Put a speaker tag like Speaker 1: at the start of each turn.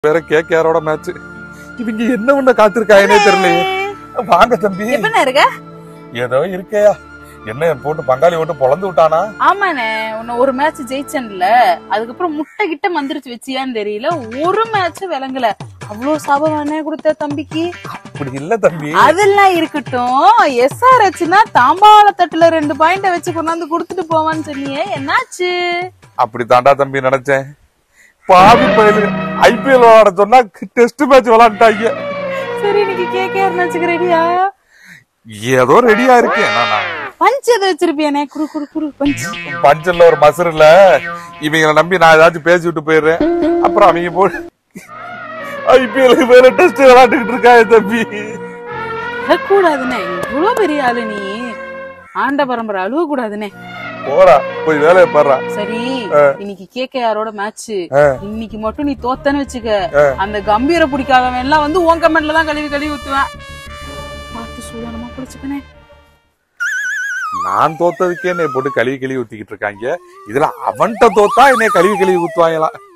Speaker 1: வேற கேகேஆரோட மேட்ச். இவங்க என்ன ஒண்ணு காத்திருக்காங்கன்னே தெரியலையே. வாங்க தம்பி.
Speaker 2: எப்ப இருக்க?
Speaker 1: ஏதோ இருக்கேயா. என்ன போட்டு பங்காளி ஓட்டு பொளந்து விட்டானா?
Speaker 2: ஆமாண்ணே, உன்ன ஒரு மேட்ச் ஜெயிச்சன்ல, அதுக்கப்புறம் முட்டை கிட்ட மந்திரிச்சு வச்சியான்னு தெரியல, ஒரு மேட்ச் விளங்கல. அவ்வளவு சாபம் கொடுத்த தம்பிக்கு.
Speaker 1: அப்படி இல்ல தம்பி.
Speaker 2: அதெல்லாம் இருக்கட்டும். SRHனா தாம்பாள தட்டுல 2 பாயிண்ட வச்சு கொண்டாந்து குடுத்துட்டு போவான்னு சொன்னியே, என்னாச்சு?
Speaker 1: அப்படி தாண்டா தம்பி நினைச்சேன். பாவி பயிலு IPL விளையாட சொன்னா டெஸ்ட் மேட்ச் விளையாண்டாங்க.
Speaker 2: சரி, இன்னைக்கு கேகேஆர் மேட்சுக்கு ரெடியா?
Speaker 1: ஏதோ ரெடியா இருக்கு.
Speaker 2: பஞ்ச் எதை வச்சிருப்பியானே? குரு குரு குரு பஞ்ச்.
Speaker 1: பஞ்சில் ஒரு மசர் இல்ல. இவங்களை நம்பி நான் ஏதாச்சும் பேசி விட்டு போயிடுறேன். அப்புறம் அவங்க போய் IPL வேற டெஸ்ட் விளையாண்டுகிட்டு இருக்காங்க தம்பி.
Speaker 2: அழக்கூடாதுனே, இவ்வளவு பெரிய ஆளு நீ. ஆண்ட பரம்பரை அழுவ கூடாதுனே.
Speaker 1: போடா, போய் வேலையை பாடுறா.
Speaker 2: சரி, இன்னைக்கு கேகேஆரோட மேட்ச். இன்னைக்கு மட்டும் நீ தோத்தன்னு வச்சுக்க, அந்த கம்பீர பிடிக்காதவன் எல்லாம் வந்து உன் கமெண்ட்ல தான் கழுவி ஊத்துவேன். பார்த்து சூதானமா குளிச்சுக்கனே.
Speaker 1: நான் தோத்ததுக்கே என்னை போட்டு கழுவி ஊத்திக்கிட்டு இருக்காங்க. இதுல அவன்கிட்ட தோத்தா என்னை கழுவி ஊத்துவாங்களாம்.